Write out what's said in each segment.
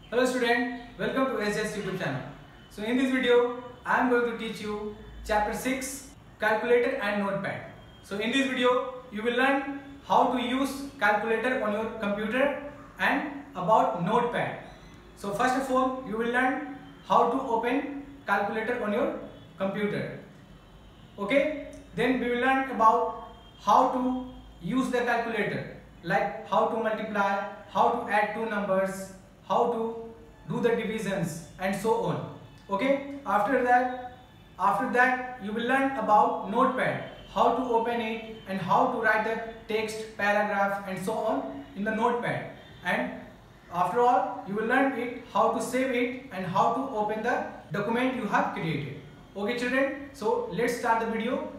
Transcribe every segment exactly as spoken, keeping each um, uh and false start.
Hello student, welcome to S S YouTube channel. So in this video, I am going to teach you chapter six, calculator and notepad. So in this video, you will learn how to use calculator on your computer and about notepad. So first of all, you will learn how to open calculator on your computer. Okay, then we will learn about how to use the calculator, like how to multiply, how to add two numbers, how to do the divisions and so on. Okay, after that after that you will learn about notepad, how to open it and how to write the text, paragraph and so on in the notepad, and after all you will learn it how to save it and how to open the document you have created. Okay children, so let's start the video.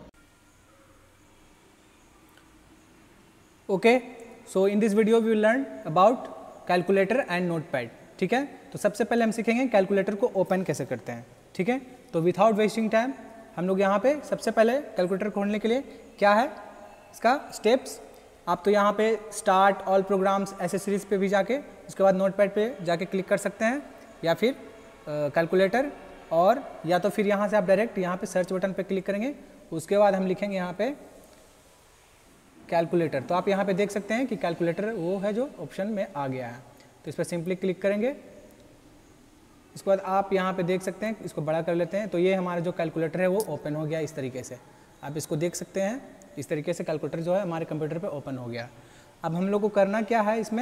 Okay, so in this video we will learn about calculator and notepad. ठीक है, तो सबसे पहले हम सीखेंगे calculator को open कैसे करते हैं. ठीक है, तो विदाउट वेस्टिंग टाइम हम लोग यहाँ पे सबसे पहले कैलकुलेटर खोलने के लिए क्या है इसका स्टेप्स. आप तो यहाँ पे स्टार्ट ऑल प्रोग्राम्स एसेसरीज पे भी जाके उसके बाद नोटपैड पे जाके क्लिक कर सकते हैं, या फिर कैलकुलेटर, और या तो फिर यहाँ से आप डायरेक्ट यहाँ पे सर्च बटन पे क्लिक करेंगे. उसके बाद हम लिखेंगे यहाँ पे कैलकुलेटर. तो आप यहाँ पे देख सकते हैं कि कैलकुलेटर वो है जो ऑप्शन में आ गया है. तो इस पर सिंपली क्लिक करेंगे. उसके बाद आप यहाँ पे देख सकते हैं, इसको बड़ा कर लेते हैं. तो ये हमारा जो कैलकुलेटर है वो ओपन हो गया. इस तरीके से आप इसको देख सकते हैं. इस तरीके से कैलकुलेटर जो है हमारे कंप्यूटर पे ओपन हो गया. अब हम लोग को करना क्या है, इसमें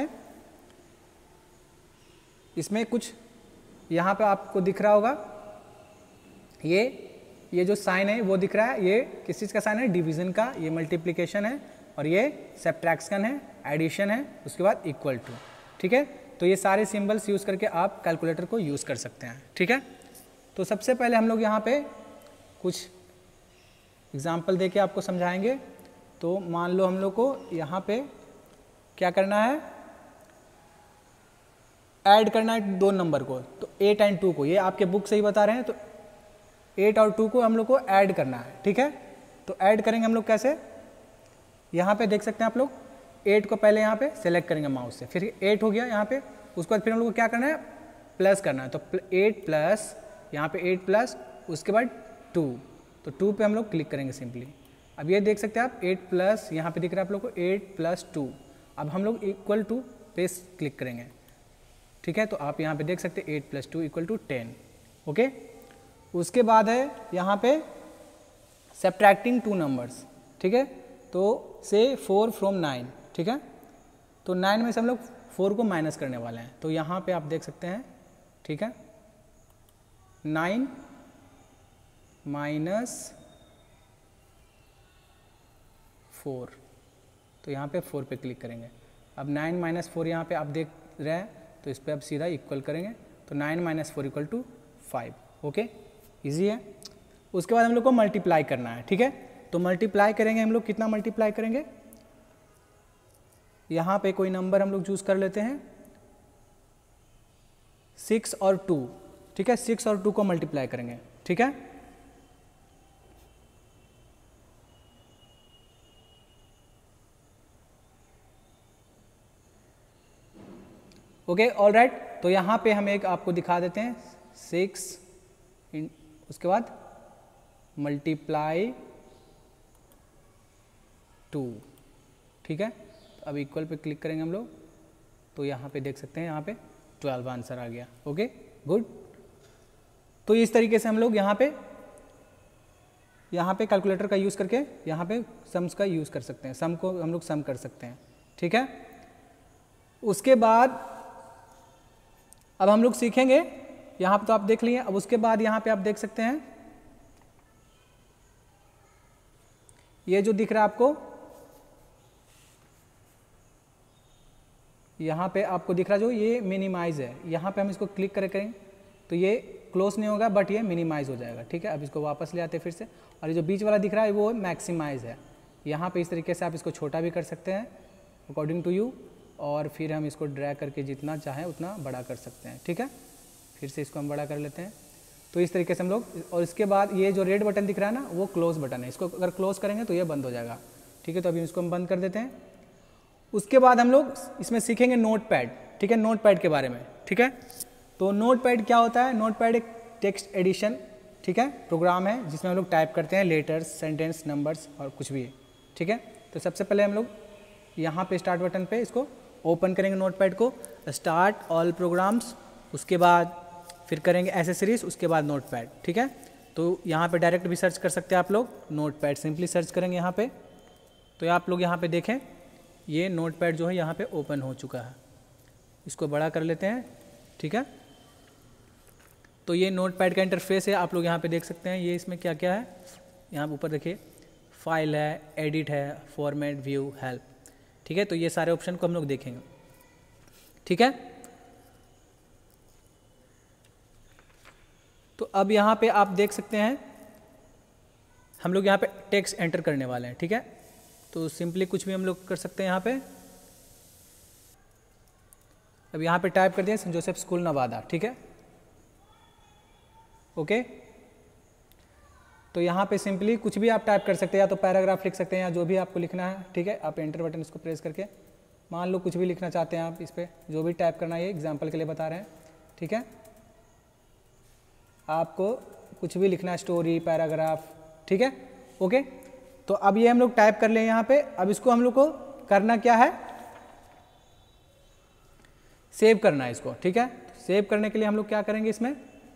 इसमें कुछ यहाँ पे आपको दिख रहा होगा, ये ये जो साइन है वो दिख रहा है. ये किस चीज़ का साइन है? डिवीजन का. ये मल्टीप्लिकेशन है और ये सब्ट्रैक्शन है, एडिशन है, उसके बाद इक्वल टू. ठीक है, तो ये सारे सिंबल्स यूज़ करके आप कैलकुलेटर को यूज़ कर सकते हैं. ठीक है, तो सबसे पहले हम लोग यहाँ पे कुछ एग्जांपल देके आपको समझाएंगे. तो मान लो हम लोग को यहाँ पे क्या करना है, ऐड करना है दो नंबर को. तो एट एंड टू को, ये आपके बुक से ही बता रहे हैं, तो एट और टू को हम लोग को ऐड करना है. ठीक है, तो ऐड करेंगे हम लोग कैसे, यहाँ पे देख सकते हैं आप लोग. एट को पहले यहाँ पे सेलेक्ट करेंगे माउस से, फिर एट हो गया यहाँ पे. उसके बाद फिर हम लोग को क्या करना है, प्लस करना है. तो एट प्लस यहाँ पे एट प्लस उसके बाद टू. तो टू पे हम लोग क्लिक करेंगे सिंपली. अब ये देख सकते हैं आप, एट प्लस यहाँ पे दिख रहा है आप लोग को एट प्लस टू. अब हम लोग इक्वल टू पे क्लिक करेंगे. ठीक है, तो आप यहाँ पे देख सकते हैं eight plus two equal to ten. Okay, उसके बाद है यहाँ पे सब्ट्रैक्टिंग टू नंबर्स. ठीक है, तो से फोर फ्रॉम नाइन. ठीक है, तो नाइन में से हम लोग फोर को माइनस करने वाले हैं. तो यहाँ पे आप देख सकते हैं. ठीक है, नाइन माइनस फोर. तो यहाँ पे फोर पे क्लिक करेंगे. अब नाइन माइनस फोर यहाँ पे आप देख रहे हैं, तो इस पर अब सीधा इक्वल करेंगे. तो nine minus four equal to five. Okay, easy है. उसके बाद हम लोग को मल्टीप्लाई करना है. ठीक है, तो मल्टीप्लाई करेंगे हम लोग. कितना मल्टीप्लाई करेंगे, यहाँ पे कोई नंबर हम लोग चूज कर लेते हैं, सिक्स और टू. ठीक है, सिक्स और टू को मल्टीप्लाई करेंगे. ठीक है, ओके, ऑल राइट. तो यहाँ पे हम एक आपको दिखा देते हैं, सिक्स इन, उसके बाद मल्टीप्लाई टू. ठीक है, अब इक्वल पे क्लिक करेंगे हम लोग. तो यहाँ पे देख सकते हैं, यहाँ पे ट्वेल्व आंसर आ गया. Okay, good. तो इस तरीके से हम लोग यहाँ पे यहाँ पे कैलकुलेटर का यूज़ करके यहाँ पे सम्स का यूज़ कर सकते हैं. सम को हम लोग सम कर सकते हैं. ठीक है, उसके बाद अब हम लोग सीखेंगे, यहाँ पे तो आप देख लिए. अब उसके बाद यहाँ पे आप देख सकते हैं, ये जो दिख रहा है आपको, यहाँ पे आपको दिख रहा जो ये मिनिमाइज है. यहाँ पे हम इसको क्लिक करे करेंगे तो ये क्लोज नहीं होगा, बट ये मिनिमाइज हो जाएगा. ठीक है, अब इसको वापस ले आते हैं फिर से. और ये जो बीच वाला दिख रहा है वो मैक्सिमाइज है. यहाँ पे इस तरीके से आप इसको छोटा भी कर सकते हैं अकॉर्डिंग टू यू, और फिर हम इसको ड्रैग करके जितना चाहें उतना बड़ा कर सकते हैं. ठीक है, फिर से इसको हम बड़ा कर लेते हैं. तो इस तरीके से हम लोग, और इसके बाद ये जो रेड बटन दिख रहा है ना, वो क्लोज बटन है. इसको अगर क्लोज करेंगे तो ये बंद हो जाएगा. ठीक है, तो अभी इसको हम बंद कर देते हैं. उसके बाद हम लोग इसमें सीखेंगे नोटपैड. ठीक है, नोटपैड के बारे में. ठीक है, तो नोटपैड क्या होता है? नोटपैड एक टेक्स्ट एडिशन, ठीक है, प्रोग्राम है जिसमें हम लोग टाइप करते हैं लेटर्स, सेंटेंस, नंबर्स और कुछ भी है, ठीक है। तो सबसे पहले हम लोग यहाँ पे स्टार्ट बटन पे इसको ओपन करेंगे नोटपैड को, स्टार्ट ऑल प्रोग्राम्स, उसके बाद फिर करेंगे एसेसरीज, उसके बाद नोटपैड, ठीक है। तो यहाँ पे डायरेक्ट भी सर्च कर सकते हैं आप लोग, नोटपैड सिंपली सर्च करेंगे यहाँ पे। तो आप लोग यहाँ पे देखें ये नोटपैड जो है यहाँ पे ओपन हो चुका है। इसको बड़ा कर लेते हैं, ठीक है। तो ये नोटपैड का इंटरफेस है, आप लोग यहाँ पे देख सकते हैं। ये इसमें क्या क्या है, यहाँ ऊपर देखिए फाइल है, एडिट है, फॉर्मेट, व्यू, हेल्प, ठीक है। तो ये सारे ऑप्शन को हम लोग देखेंगे, ठीक है। तो अब यहाँ पे आप देख सकते हैं हम लोग यहाँ पे टेक्स्ट एंटर करने वाले हैं, ठीक है। तो सिंपली कुछ भी हम लोग कर सकते हैं यहाँ पे। अब यहाँ पे टाइप कर दिया सेंट जोसेफ स्कूल नवादा, ठीक है, ओके। तो यहाँ पे सिंपली कुछ भी आप टाइप कर सकते हैं, या तो पैराग्राफ लिख सकते हैं या जो भी आपको लिखना है, ठीक है। आप एंटर बटन इसको प्रेस करके मान लो कुछ भी लिखना चाहते हैं आप, इस पर जो भी टाइप करना है, ये एग्जाम्पल के लिए बता रहे हैं, ठीक है। आपको कुछ भी लिखना है, स्टोरी, पैराग्राफ, ठीक है, ओके। तो अब ये हम लोग टाइप कर लें यहाँ पे। अब इसको हम लोग को करना क्या है, सेव करना है इसको, ठीक है। सेव करने के लिए हम लोग क्या करेंगे इसमें,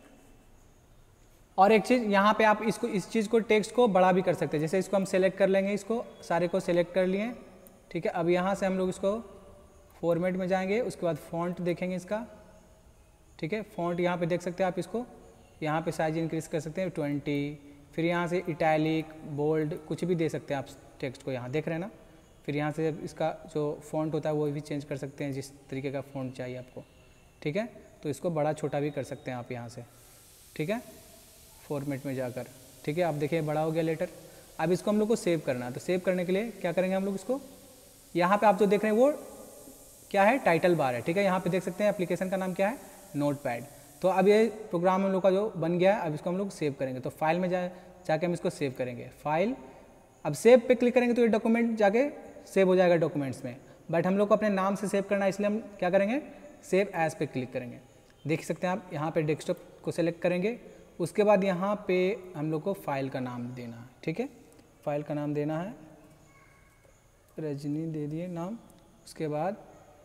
और एक चीज़ यहाँ पे आप इसको इस चीज़ को टेक्स्ट को बड़ा भी कर सकते हैं। जैसे इसको हम सेलेक्ट कर लेंगे, इसको सारे को सेलेक्ट कर लिए, ठीक है। अब यहाँ से हम लोग इसको फॉर्मेट में जाएंगे, उसके बाद फॉन्ट देखेंगे इसका, ठीक है। फॉन्ट यहाँ पे देख सकते हैं आप, इसको यहाँ पे साइज इंक्रीज कर सकते हैं ट्वेंटी, फिर यहाँ से इटैलिक, बोल्ड कुछ भी दे सकते हैं आप टेक्स्ट को, यहाँ देख रहे हैं ना। फिर यहाँ से इसका जो फॉन्ट होता है वो भी चेंज कर सकते हैं, जिस तरीके का फॉन्ट चाहिए आपको, ठीक है। तो इसको बड़ा छोटा भी कर सकते हैं आप यहाँ से, ठीक है, फॉर्मेट में जाकर, ठीक है। आप देखिए बड़ा हो गया लेटर। अब इसको हम लोग को सेव करना है, तो सेव करने के लिए क्या करेंगे हम लोग, इसको यहाँ पे आप जो देख रहे हैं वो क्या है, टाइटल बार है, ठीक है। यहाँ पे देख सकते हैं एप्लीकेशन का नाम क्या है, नोटपैड। तो अब ये प्रोग्राम हम लोग का जो बन गया है, अब इसको हम लोग सेव करेंगे। तो फाइल में जा जाके हम इसको सेव करेंगे, फाइल। अब सेव पे क्लिक करेंगे तो ये डॉक्यूमेंट जाके सेव हो जाएगा डॉक्यूमेंट्स में, बट हम लोग को अपने नाम से सेव करना है, इसलिए हम क्या करेंगे, सेव एज पे क्लिक करेंगे। देख सकते हैं आप यहाँ पे डेस्कटॉप को सेलेक्ट करेंगे, उसके बाद यहाँ पे हम लोग को फाइल का नाम देना है, ठीक है। फाइल का नाम देना है रजनी, दे दिए नाम। उसके बाद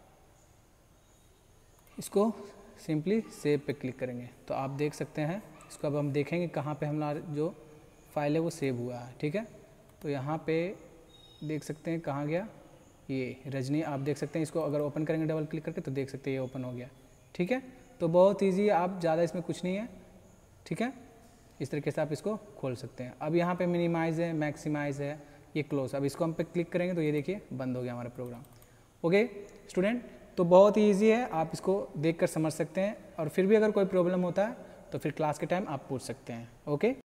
इसको सिंपली सेव पे क्लिक करेंगे। तो आप देख सकते हैं इसको। अब हम देखेंगे कहाँ पे हमारा जो फाइल है वो सेव हुआ है, ठीक है। तो यहाँ पे देख सकते हैं कहाँ गया, ये रजनी आप देख सकते हैं। इसको अगर ओपन करेंगे डबल क्लिक करके तो देख सकते हैं ये ओपन हो गया, ठीक है। तो बहुत ईजी है, आप ज़्यादा इसमें कुछ नहीं है, ठीक है। इस तरीके से आप इसको खोल सकते हैं। अब यहाँ पे मिनिमाइज़ है, मैक्सिमाइज़ है, ये क्लोज। अब इसको हम पे क्लिक करेंगे तो ये देखिए बंद हो गया हमारा प्रोग्राम, ओके स्टूडेंट। तो बहुत ही ईजी है, आप इसको देखकर समझ सकते हैं, और फिर भी अगर कोई प्रॉब्लम होता है तो फिर क्लास के टाइम आप पूछ सकते हैं, ओके।